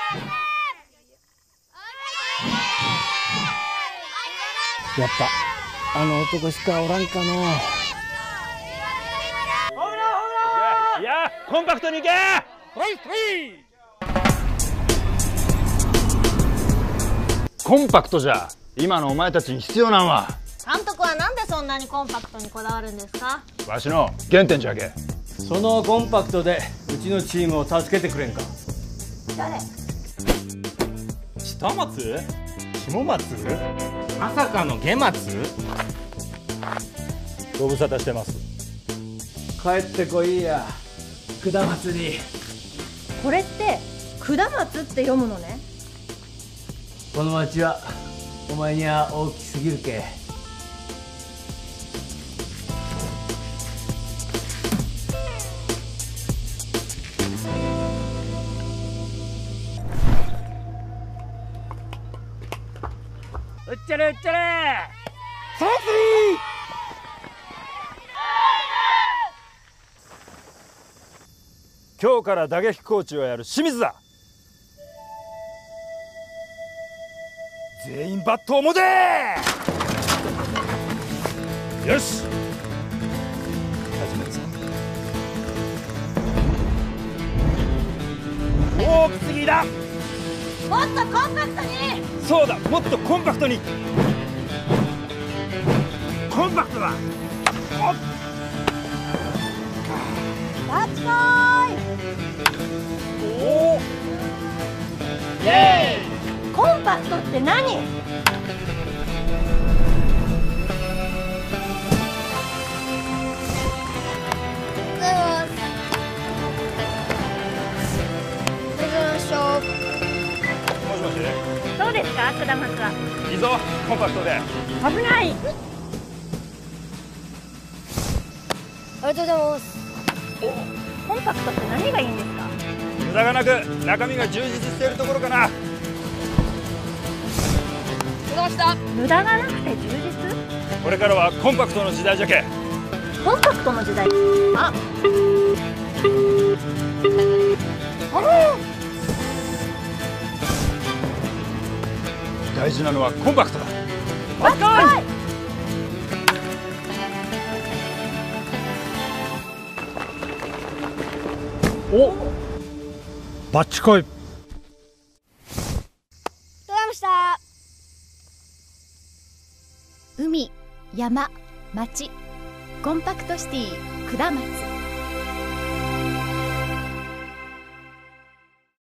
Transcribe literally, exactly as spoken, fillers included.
やっぱあの男しかおらんかの。 いや、コンパクトにいけ。コンパクトじゃ今のお前たちに必要なんは。 監督はなんでそんなにコンパクトにこだわるんですか？ わしの原点じゃけ。 そのコンパクトでうちのチームを助けてくれんか。 誰？ 下松？下松？まさかの下松？ ご無沙汰してます。 帰ってこいや下松に。 これって下松って読むのね。 この町はお前には大きすぎるけ。うっちゃれうっちゃれ。サースリー。 今日から打撃コーチをやる清水だ。全員バットを持て。よし、始めるぞ。大きすぎだ。 もっとコンパクトに。 そうだ、もっとコンパクトに。コンパクトだ。 バッチコーイ。 おお、イエーイ。 コンパクトって何？ もしもし。 どうですか、下松は。 いいぞ、コンパクトで。 危ない。 ありがとうございます。 コンパクトって何がいいんですか？ 無駄がなく中身が充実しているところかな。 無駄がなくて充実？ これからはコンパクトの時代じゃけ。 コンパクトの時代。あ、 大事なのはコンパクトだ。 バッチコーイ。 お、バッチコイ。 取れました。 海、山、町、コンパクトシティ下松。